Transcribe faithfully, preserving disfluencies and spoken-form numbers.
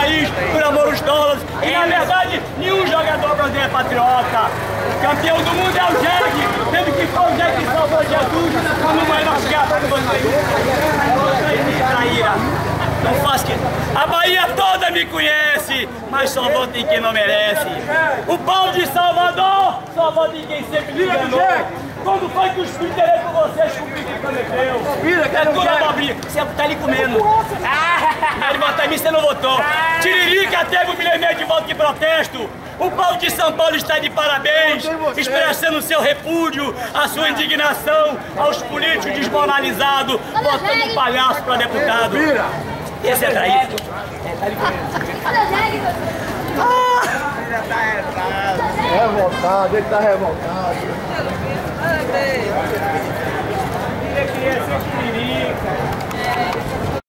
país por amor aos dólares. E na verdade, nenhum jogador brasileiro é patriota. Campeão do mundo é o Jeg, tendo que foi o Jeg que salvou Jesus quando o Moema chegar para vocês. Vocês me traíram. Não faz que... A Bahia toda me conhece, mas só vota em quem não merece. O povo de Salvador só vota em quem sempre me enganou. Quando foi que os filhos terei com vocês cumpriram o que prometeu? É tudo abobrinha. Você tá ali comendo. Ele votou em mim, você não votou. Tiririca teve um milhão e meio de votos de protesto. O povo de São Paulo está de parabéns, expressando seu repúdio, a sua indignação aos políticos desmoralizados, botando um palhaço para deputado. Esse é traído. Revoltado, ele tá revoltado. Queria ser Tiririca.